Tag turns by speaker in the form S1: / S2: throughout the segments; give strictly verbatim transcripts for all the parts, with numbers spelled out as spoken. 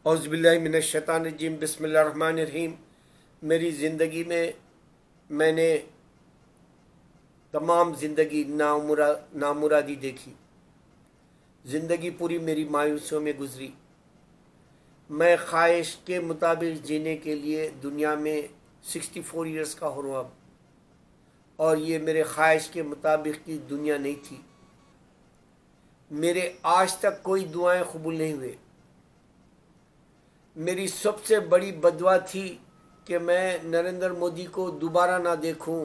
S1: औज़ुबिल्लाहि मिनश्शैतानिर्रजीम बिस्मिल्लाहिर्रहमानिर्रहीम। मेरी ज़िंदगी में मैंने तमाम ज़िंदगी नामुरा नामुरादी देखी। ज़िंदगी पूरी मेरी मायूसियों में गुजरी। मैं ख्वाहिश के मुताबिक जीने के लिए दुनिया में सिक्सटी फोर ईयर्स का हो रहा हूँ अब, और ये मेरे ख्वाहिश के मुताबिक की दुनिया नहीं थी। मेरे आज तक कोई दुआएं कबूल नहीं हुए। मेरी सबसे बड़ी बदवा थी कि मैं नरेंद्र मोदी को दोबारा ना देखूं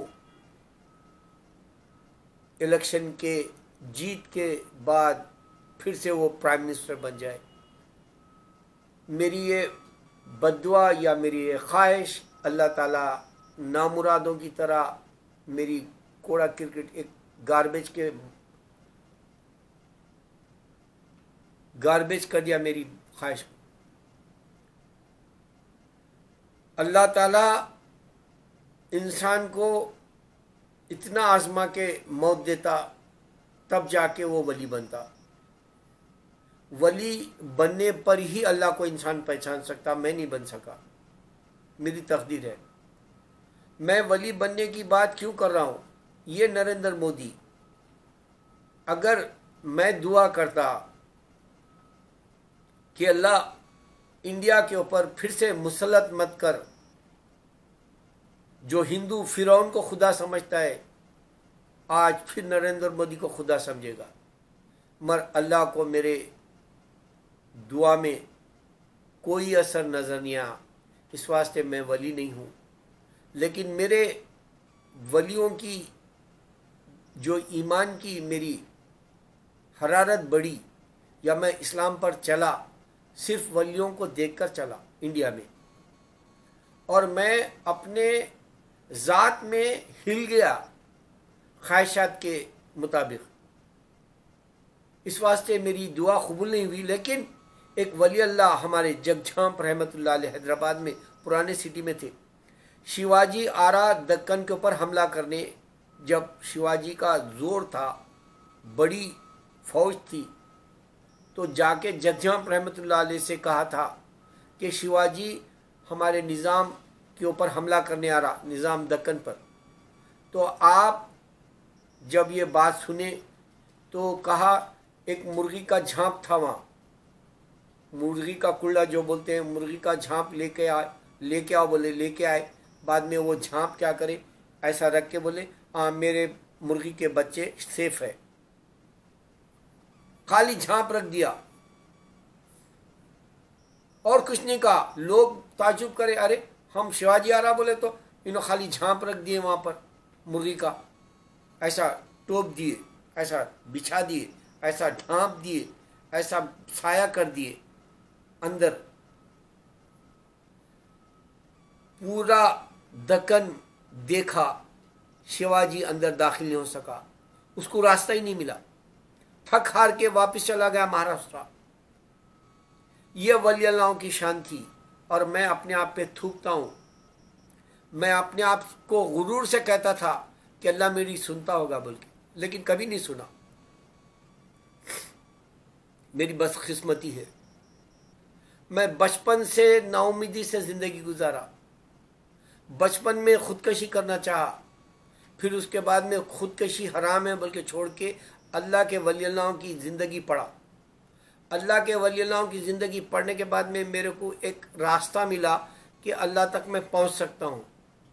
S1: इलेक्शन के जीत के बाद, फिर से वो प्राइम मिनिस्टर बन जाए। मेरी ये बदवा या मेरी ये ख्वाहिश अल्लाह ताला नामुरादों की तरह मेरी कोड़ा क्रिकेट एक गार्बेज के गार्बेज कर दिया मेरी ख्वाहिश को। अल्लाह ताला इंसान को इतना आजमा के मौत देता, तब जाके वो वली बनता। वली बनने पर ही अल्लाह को इंसान पहचान सकता। मैं नहीं बन सका, मेरी तकदीर है। मैं वली बनने की बात क्यों कर रहा हूँ? ये नरेंद्र मोदी, अगर मैं दुआ करता कि अल्लाह इंडिया के ऊपर फिर से मुसल्लत मत कर, जो हिंदू फिरौन को खुदा समझता है आज फिर नरेंद्र मोदी को खुदा समझेगा। मगर अल्लाह को मेरे दुआ में कोई असर नज़र नहीं आया। इस वास्ते मैं वली नहीं हूँ। लेकिन मेरे वलियों की जो ईमान की मेरी हरारत बढ़ी, या मैं इस्लाम पर चला, सिर्फ वलियों को देखकर चला इंडिया में, और मैं अपने ज़ात में हिल गया ख्वाहिशात के मुताबिक। इस वास्ते मेरी दुआ कबूल नहीं हुई। लेकिन एक वली अल्लाह हमारे जगझांप रहमतुल्लाह अलैह हैदराबाद में पुराने सिटी में थे। शिवाजी आ रहा दक्कन के ऊपर हमला करने। जब शिवाजी का जोर था, बड़ी फौज थी, तो जाके जगझांप रहमतुल्लाह अलैह से कहा था कि शिवाजी हमारे निज़ाम के ऊपर हमला करने आ रहा, निज़ाम दक्कन पर। तो आप जब ये बात सुने तो कहा, एक मुर्गी का झांप था वहाँ, मुर्गी का कुल्ला जो बोलते हैं, मुर्गी का झांप लेके आए लेके आओ बोले, लेके आए। बाद में वो झांप क्या करे, ऐसा रख के बोले, हाँ मेरे मुर्गी के बच्चे सेफ है। खाली झांप रख दिया और कुछ नहीं कहा। लोग ताजुब करे, अरे हम शिवाजी आ रहा बोले तो इन्होंने खाली झांप रख दिए वहाँ पर मुर्गी का, ऐसा टोप दिए, ऐसा बिछा दिए, ऐसा ढांप दिए, ऐसा साया कर दिए। अंदर पूरा दक्कन देखा, शिवाजी अंदर दाखिल नहीं हो सका, उसको रास्ता ही नहीं मिला। थक हार के वापस चला गया महाराष्ट्र। ये वली अल्लाहों की शान थी। और मैं अपने आप पे थूकता हूँ। मैं अपने आप को गुरूर से कहता था कि अल्लाह मेरी सुनता होगा बोल के, लेकिन कभी नहीं सुना। मेरी बदकिस्मती है। मैं बचपन से नाउमीदी से ज़िंदगी गुजारा। बचपन में खुदकशी करना चाहा, फिर उसके बाद में खुदकशी हराम है बोल के छोड़ के अल्लाह के वली अल्लाहों की ज़िंदगी पढ़ा। अल्लाह के वली अल्लाहों की ज़िंदगी पढ़ने के बाद में मेरे को एक रास्ता मिला कि अल्लाह तक मैं पहुंच सकता हूं।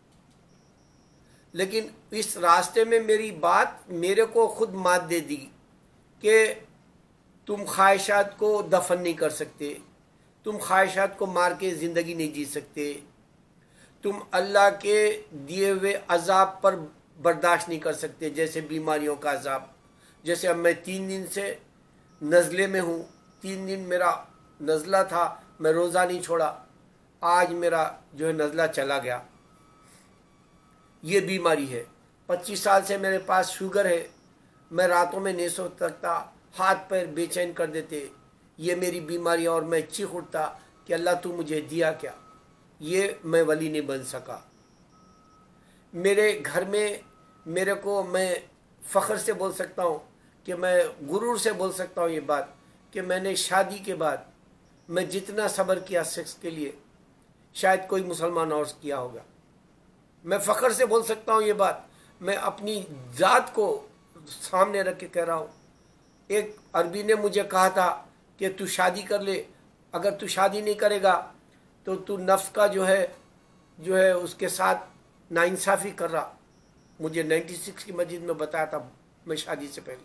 S1: लेकिन इस रास्ते में मेरी बात मेरे को खुद मात दे दी कि तुम ख्वाहिशात को दफन नहीं कर सकते, तुम ख्वाहिशात को मार के ज़िंदगी नहीं जी सकते, तुम अल्लाह के दिए हुए अजाब पर बर्दाश्त नहीं कर सकते, जैसे बीमारियों का अजाब। जैसे अब मैं तीन दिन से नज़ले में हूँ, तीन दिन मेरा नज़ला था, मैं रोज़ा नहीं छोड़ा, आज मेरा जो है नज़ला चला गया। ये बीमारी है। पच्चीस साल से मेरे पास शुगर है, मैं रातों में नहीं सो सकता, हाथ पैर बेचैन कर देते। ये मेरी बीमारी, और मैं चीख उठता कि अल्लाह तू मुझे दिया क्या। ये मैं वली नहीं बन सका। मेरे घर में मेरे को, मैं फ़ख्र से बोल सकता हूँ कि मैं गुरूर से बोल सकता हूँ ये बात कि मैंने शादी के बाद मैं जितना सब्र किया सेक्स के लिए शायद कोई मुसलमान और किया होगा। मैं फ़ख्र से बोल सकता हूँ ये बात, मैं अपनी ज़ात को सामने रख के कह रहा हूँ। एक अरबी ने मुझे कहा था कि तू शादी कर ले, अगर तू शादी नहीं करेगा तो तू नफ्स का जो है जो है उसके साथ नाइंसाफ़ी कर रहा। मुझे छियानवे की मस्जिद में बताया था मैं शादी से पहले,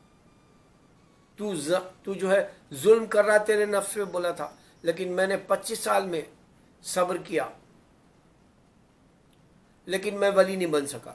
S1: तू तू जो है जुल्म कर रहा तेरे नफ्स पे बोला था। लेकिन मैंने पच्चीस साल में सब्र किया, लेकिन मैं वली नहीं बन सका।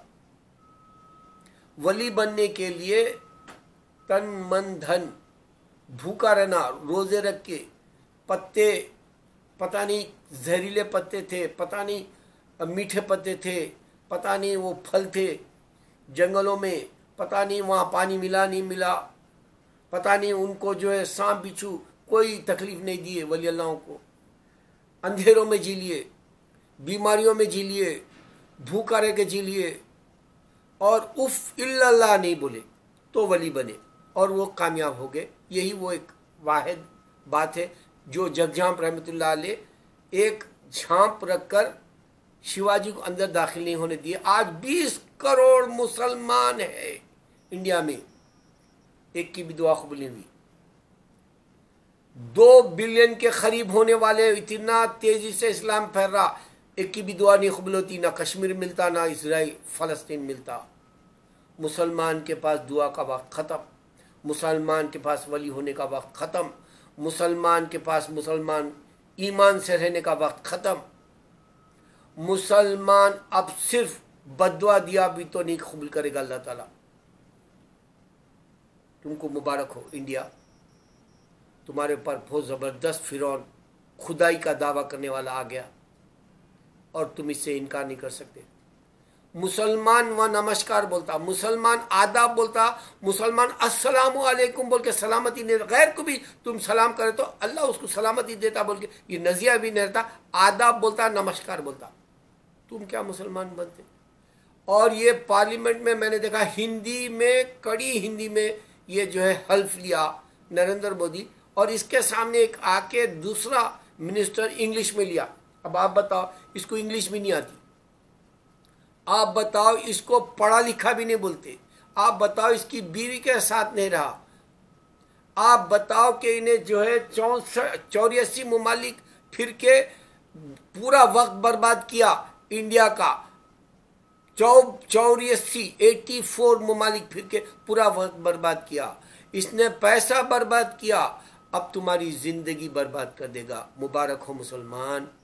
S1: वली बनने के लिए तन मन धन भूखा रहना, रोजे रख के, पत्ते पता नहीं जहरीले पत्ते थे, पता नहीं मीठे पत्ते थे, पता नहीं वो फल थे जंगलों में, पता नहीं वहाँ पानी मिला नहीं मिला, पता नहीं उनको जो है सांप बिच्छू कोई तकलीफ नहीं दिए वली अल्लाहों को। अंधेरों में जी लिए, बीमारियों में जी लिए, भूखा रह के जी लिए, और उफ इल्लल्लाह नहीं बोले तो वली बने और वो कामयाब हो गए। यही वो एक वाहिद बात है जो जगजाम रहमतुल्लाह अलैह एक झांप रखकर शिवाजी को अंदर दाखिल नहीं होने दिए। आज बीस करोड़ मुसलमान है इंडिया में, एक की भी दुआ कबूल नहीं हुई। दो बिलियन के करीब होने वाले, इतना तेजी से इस्लाम फैल रहा, एक की भी दुआ नहीं कबूल होती। ना कश्मीर मिलता, ना इसराइल फ़लस्तीन मिलता। मुसलमान के पास दुआ का वक्त ख़त्म, मुसलमान के पास वली होने का वक्त ख़त्म, मुसलमान के पास मुसलमान ईमान से रहने का वक्त ख़त्म। मुसलमान अब सिर्फ बद्दुआ दिया भी तो नहीं कबूल करेगा अल्लाह ताला। तुमको मुबारक हो इंडिया, तुम्हारे ऊपर बहुत ज़बरदस्त फिरौन खुदाई का दावा करने वाला आ गया और तुम इससे इनकार नहीं कर सकते। मुसलमान व नमस्कार बोलता, मुसलमान आदाब बोलता, मुसलमान अस्सलामु अलैकुम बोल के सलामती नहीं, गैर को भी तुम सलाम करे तो अल्लाह उसको सलामती देता बोल के ये नजिया भी नहीं रहता। आदाब बोलता, नमस्कार बोलता, तुम क्या मुसलमान बनते। और ये पार्लियामेंट में मैंने देखा हिंदी में, कड़ी हिंदी में ये जो है हल्फ लिया नरेंद्र मोदी, और इसके सामने एक आके दूसरा मिनिस्टर इंग्लिश में लिया। अब आप बताओ, इसको इंग्लिश भी नहीं आती, आप बताओ इसको पढ़ा लिखा भी नहीं बोलते, आप बताओ इसकी बीवी के साथ नहीं रहा, आप बताओ कि इन्हें जो है चौसठ चौरासी ममालिक फिर के पूरा वक्त बर्बाद किया इंडिया का, चौ चौरासी एट्टी फोर ममालिक फिर के पूरा वक्त बर्बाद किया। इसने पैसा बर्बाद किया, अब तुम्हारी जिंदगी बर्बाद कर देगा। मुबारक हो मुसलमान।